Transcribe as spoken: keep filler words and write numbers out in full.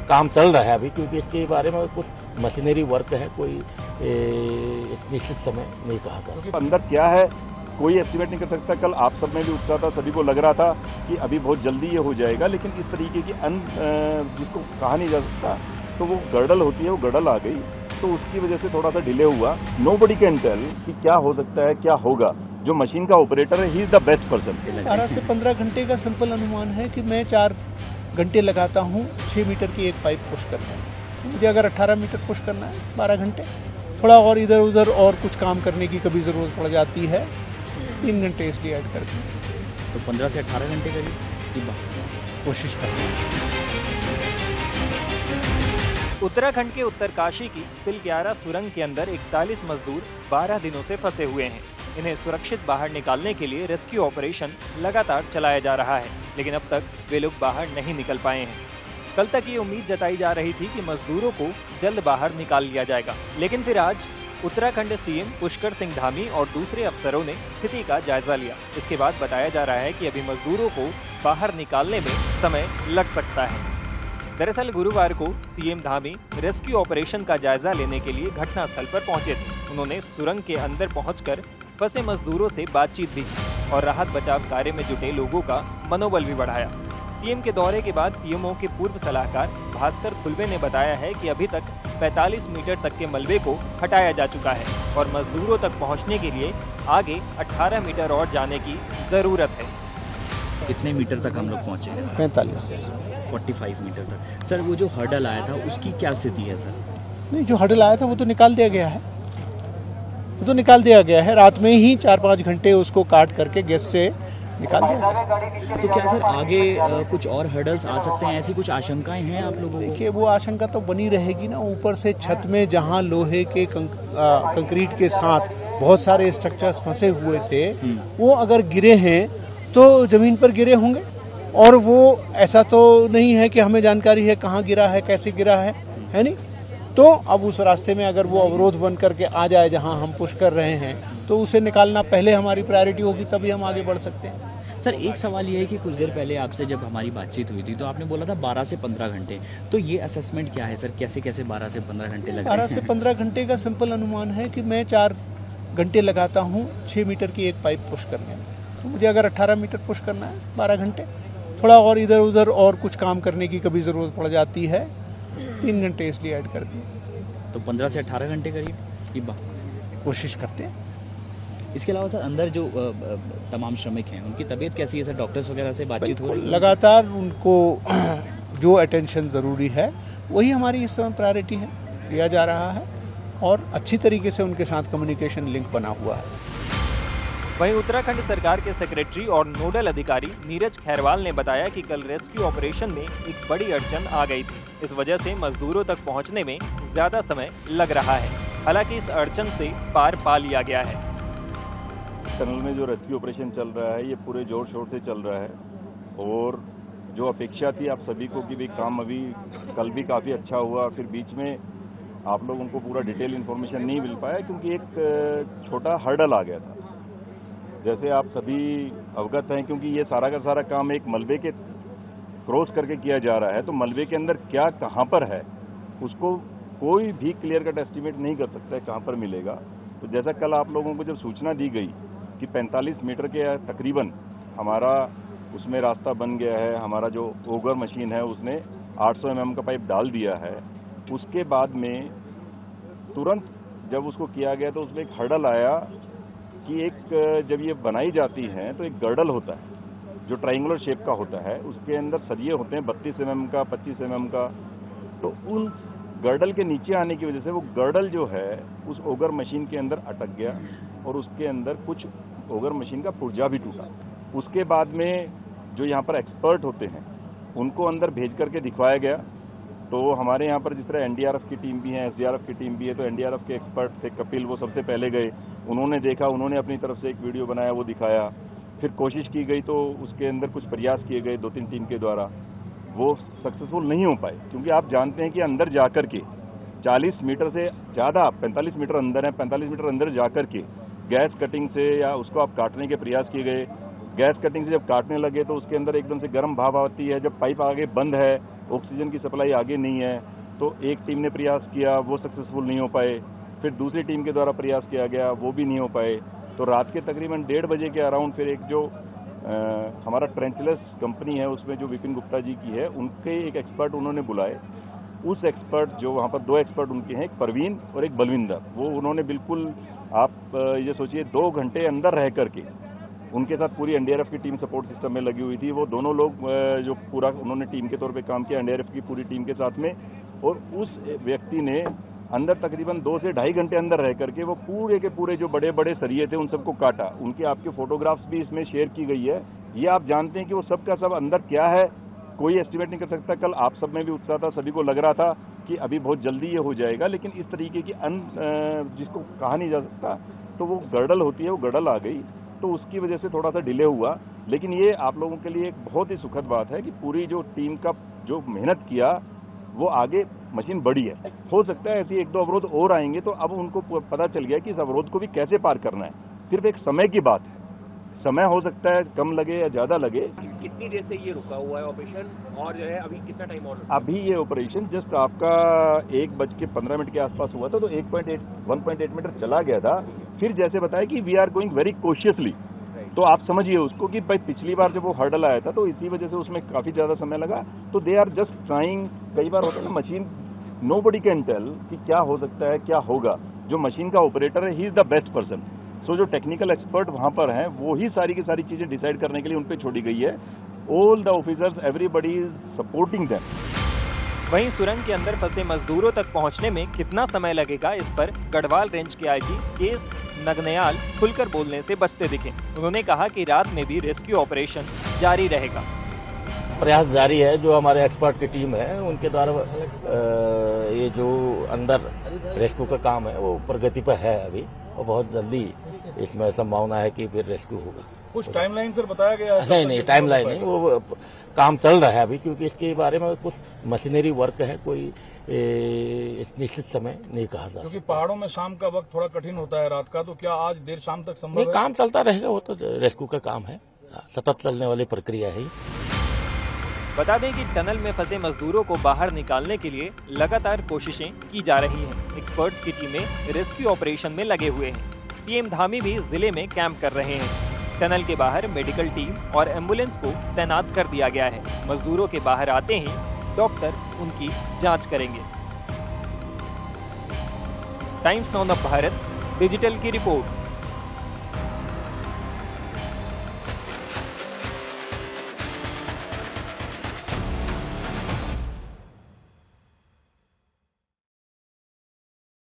काम चल रहा है अभी, क्योंकि इसके बारे में कुछ मशीनरी वर्क है, कोई निश्चित समय नहीं कहा था। क्योंकि अंदर क्या है कोई एस्टिमेट नहीं कर सकता। कल आप सब में भी उत्साह था, सभी को लग रहा था कि अभी बहुत जल्दी ये हो जाएगा, लेकिन इस तरीके की अन जिसको कहा नहीं जा सकता, तो वो गर्डल होती है, वो गर्डल आ गई, तो उसकी वजह से थोड़ा सा डिले हुआ। नोबडी कैन टेल कि क्या हो सकता है, क्या होगा। जो मशीन का ऑपरेटर है, he is the best person. बारह से पंद्रह घंटे का सिंपल अनुमान है कि मैं चार घंटे लगाता हूँ छः मीटर की एक पाइप पुश करने में। मुझे अगर अट्ठारह मीटर पुश करना है बारह घंटे, थोड़ा और इधर उधर और कुछ काम करने की कभी ज़रूरत पड़ जाती है, तीन घंटे इसलिए ऐड करके, तो पंद्रह से अठारह घंटे करीब कोशिश करते हैं। उत्तराखंड के उत्तरकाशी की सिलग्यारा सुरंग के अंदर इकतालीस मजदूर बारह दिनों से फंसे हुए हैं। इन्हें सुरक्षित बाहर निकालने के लिए रेस्क्यू ऑपरेशन लगातार चलाया जा रहा है, लेकिन अब तक वे लोग बाहर नहीं निकल पाए हैं। कल तक ये उम्मीद जताई जा रही थी कि मजदूरों को जल्द बाहर निकाल लिया जाएगा, लेकिन फिर आज उत्तराखंड सीएम पुष्कर सिंह धामी और दूसरे अफसरों ने स्थिति का जायजा लिया। इसके बाद बताया जा रहा है कि अभी मजदूरों को बाहर निकालने में समय लग सकता है। दरअसल गुरुवार को सीएम धामी रेस्क्यू ऑपरेशन का जायजा लेने के लिए घटनास्थल पर पहुंचे थे। उन्होंने सुरंग के अंदर पहुंचकर फंसे मजदूरों से बातचीत भी की और राहत बचाव कार्य में जुटे लोगों का मनोबल भी बढ़ाया। सीएम के दौरे के बाद पीएमओ के पूर्व सलाहकार भास्कर खुलवे ने बताया है कि अभी तक पैंतालीस मीटर तक के मलबे को हटाया जा चुका है और मजदूरों तक पहुंचने के लिए आगे अठारह मीटर और जाने की जरूरत है। कितने मीटर तक हम लोग पहुंचे हैं? पैंतालीस पैंतालीस मीटर तक। सर वो जो हर्डल आया था उसकी क्या स्थिति है सर? नहीं, जो हर्डल आया था वो तो निकाल दिया गया है, वो तो निकाल दिया गया है। रात में ही चार पाँच घंटे उसको काट करके गैस से निकाल दिया। तो क्या सर आगे आ, कुछ और हर्डल्स आ सकते हैं, ऐसी कुछ आशंकाएं हैं आप लोगों को? देखिए, वो आशंका तो बनी रहेगी ना। ऊपर से छत में जहाँ लोहे के कंक, आ, कंक्रीट के साथ बहुत सारे स्ट्रक्चर्स फंसे हुए थे, वो अगर गिरे हैं तो ज़मीन पर गिरे होंगे, और वो ऐसा तो नहीं है कि हमें जानकारी है कहाँ गिरा है, कैसे गिरा है, है नहीं। तो अब उस रास्ते में अगर वो अवरोध बन करके आ जाए जहाँ हम पुश कर रहे हैं, तो उसे निकालना पहले हमारी प्रायोरिटी होगी, तभी हम आगे बढ़ सकते हैं। सर एक सवाल ये है कि कुछ देर पहले आपसे जब हमारी बातचीत हुई थी तो आपने बोला था बारह से पंद्रह घंटे, तो ये असेसमेंट क्या है सर, कैसे कैसे बारह से पंद्रह घंटे लग रहे हैं? बारह से पंद्रह घंटे का सिंपल अनुमान है कि मैं चार घंटे लगाता हूँ छः मीटर की एक पाइप पुश करने में। तो मुझे अगर अट्ठारह मीटर पुश करना है बारह घंटे, थोड़ा और इधर उधर और कुछ काम करने की कभी ज़रूरत पड़ जाती है, तीन घंटे इसलिए ऐड कर दिए, तो पंद्रह से अठारह घंटे करीब ये कोशिश करते हैं। इसके अलावा सर अंदर जो आ, आ, तमाम श्रमिक हैं उनकी तबीयत कैसी है सर? डॉक्टर्स वगैरह से बातचीत हो रही है? लगातार उनको जो अटेंशन ज़रूरी है वही हमारी इस समय प्रायोरिटी है, लिया जा रहा है, और अच्छी तरीके से उनके साथ कम्युनिकेशन लिंक बना हुआ है। वहीं उत्तराखंड सरकार के सेक्रेटरी और नोडल अधिकारी नीरज खैरवाल ने बताया कि कल रेस्क्यू ऑपरेशन में एक बड़ी अड़चन आ गई थी। इस वजह से मजदूरों तक पहुंचने में ज्यादा समय लग रहा है। हालांकि इस अड़चन से पार पा लिया गया है। टनल में जो रेस्क्यू ऑपरेशन चल रहा है, ये पूरे जोर शोर से चल रहा है, और जो अपेक्षा थी आप सभी को कि भाई काम अभी कल भी काफ़ी अच्छा हुआ, फिर बीच में आप लोगों को पूरा डिटेल इन्फॉर्मेशन नहीं मिल पाया क्योंकि एक छोटा हर्डल आ गया था। जैसे आप सभी अवगत हैं, क्योंकि ये सारा का सारा काम एक मलबे के क्रॉस करके किया जा रहा है, तो मलबे के अंदर क्या कहाँ पर है उसको कोई भी क्लियर कट एस्टिमेट नहीं कर सकता है कहाँ पर मिलेगा। तो जैसा कल आप लोगों को जब सूचना दी गई कि पैंतालीस मीटर के तकरीबन हमारा उसमें रास्ता बन गया है, हमारा जो ओगर मशीन है उसने आठ सौ एम एम का पाइप डाल दिया है, उसके बाद में तुरंत जब उसको किया गया तो उसमें एक हर्डल आया कि एक जब ये बनाई जाती है तो एक गर्डल होता है जो ट्रायंगुलर शेप का होता है, उसके अंदर सरिये होते हैं बत्तीस एम एम का, पच्चीस एम एम का। तो उन गर्डल के नीचे आने की वजह से वो गर्डल जो है उस ओगर मशीन के अंदर अटक गया और उसके अंदर कुछ ओगर मशीन का पुर्जा भी टूटा। उसके बाद में जो यहाँ पर एक्सपर्ट होते हैं उनको अंदर भेज करके दिखवाया गया। तो हमारे यहाँ पर जिस तरह एन डी आर एफ की टीम भी है, एस डी आर एफ की टीम भी है, तो एन डी आर एफ के एक्सपर्ट थे कपिल, वो सबसे पहले गए, उन्होंने देखा, उन्होंने अपनी तरफ से एक वीडियो बनाया, वो दिखाया। फिर कोशिश की गई तो उसके अंदर कुछ प्रयास किए गए दो तीन टीम के द्वारा, वो सक्सेसफुल नहीं हो पाए क्योंकि आप जानते हैं कि अंदर जाकर के चालीस मीटर से ज़्यादा, पैंतालीस मीटर अंदर है, पैंतालीस मीटर अंदर जाकर के गैस कटिंग से या उसको आप काटने के प्रयास किए गए। गैस कटिंग से जब काटने लगे तो उसके अंदर एकदम से गर्म भाप आती है, जब पाइप आगे बंद है ऑक्सीजन की सप्लाई आगे नहीं है, तो एक टीम ने प्रयास किया, वो सक्सेसफुल नहीं हो पाए, फिर दूसरी टीम के द्वारा प्रयास किया गया, वो भी नहीं हो पाए। तो रात के तकरीबन डेढ़ बजे के अराउंड फिर एक जो आ, हमारा ट्रेंचलेस कंपनी है उसमें जो विपिन गुप्ता जी की है, उनके एक एक्सपर्ट उन्होंने बुलाए। उस एक्सपर्ट जो वहाँ पर दो एक्सपर्ट उनके हैं, एक परवीन और एक बलविंदर, वो उन्होंने बिल्कुल आप ये सोचिए दो घंटे अंदर रह करके उनके साथ पूरी एनडीआरएफ की टीम सपोर्ट सिस्टम में लगी हुई थी। वो दोनों लोग जो पूरा उन्होंने टीम के तौर पे काम किया एनडीआरएफ की पूरी टीम के साथ में, और उस व्यक्ति ने अंदर तकरीबन दो से ढाई घंटे अंदर रह करके वो पूरे के पूरे जो बड़े बड़े सरिये थे उन सबको काटा। उनके आपके फोटोग्राफ्स भी इसमें शेयर की गई है। ये आप जानते हैं कि वो सब का सब अंदर क्या है कोई एस्टिमेट नहीं कर सकता। कल आप सब में भी उत्साह था, सभी को लग रहा था कि अभी बहुत जल्दी ये हो जाएगा, लेकिन इस तरीके की अन जिसको कहा नहीं जा सकता, तो वो गर्डल होती है, वो गर्डल आ गई, तो उसकी वजह से थोड़ा सा डिले हुआ। लेकिन ये आप लोगों के लिए एक बहुत ही सुखद बात है कि पूरी जो टीम का जो मेहनत किया वो आगे मशीन बढ़ी है। हो सकता है ऐसे एक दो अवरोध और आएंगे, तो अब उनको पता चल गया कि इस अवरोध को भी कैसे पार करना है। सिर्फ एक समय की बात है, समय हो सकता है कम लगे या ज्यादा लगे। कितनी देर से ये रुका हुआ है ऑपरेशन, और जो है अभी कितना टाइम और? अभी ये ऑपरेशन जस्ट आपका एक बज के पंद्रह मिनट के आसपास हुआ था, तो एक point eight one point eight metre चला गया था। फिर जैसे बताया कि we are going very cautiously, तो आप समझिए उसको कि भाई पिछली बार जब वो हर्डल आया था तो इसी वजह से उसमें काफी ज्यादा समय लगा। तो दे आर जस्ट ट्राइंग। कई बार होता है ना machine, nobody can tell कि क्या हो सकता है, क्या होगा। जो मशीन का ऑपरेटर है, he is the best person. So जो टेक्निकल एक्सपर्ट वहां पर हैं, वो ही सारी की सारी चीजें डिसाइड करने के लिए उन पर छोड़ी गई है। All the officers, everybody is supporting them. वहीं सुरंग के अंदर फंसे मजदूरों तक पहुंचने में कितना समय लगेगा, इस पर गढ़वाल रेंज के आईजी केएस नगनयाल खुलकर बोलने से बचते दिखे। उन्होंने कहा कि रात में भी रेस्क्यू ऑपरेशन जारी रहेगा। प्रयास जारी है। जो हमारे एक्सपर्ट की टीम है उनके द्वारा ये जो अंदर रेस्क्यू का काम है वो प्रगति पर है अभी, और बहुत जल्दी इसमें संभावना है कि फिर रेस्क्यू होगा। कुछ टाइमलाइन सर बताया गया है? नहीं नहीं, टाइमलाइन नहीं, वो काम चल रहा है अभी, क्योंकि इसके बारे में कुछ मशीनरी वर्क है, कोई ए, निश्चित समय नहीं कहा जा सकता। क्योंकि पहाड़ों में शाम का वक्त थोड़ा कठिन होता है रात का, तो क्या आज देर शाम तक संभव है? काम चलता रहेगा, वो तो रेस्क्यू का काम है, सतत चलने वाली प्रक्रिया है। बता दें कि टनल में फंसे मजदूरों को बाहर निकालने के लिए लगातार कोशिशें की जा रही हैं। एक्सपर्ट्स की टीमें रेस्क्यू ऑपरेशन में लगे हुए हैं। सीएम धामी भी जिले में कैंप कर रहे हैं। टनल के बाहर मेडिकल टीम और एम्बुलेंस को तैनात कर दिया गया है। मजदूरों के बाहर आते ही डॉक्टर उनकी जांच करेंगे। Times Now of Bharat digital की रिपोर्ट।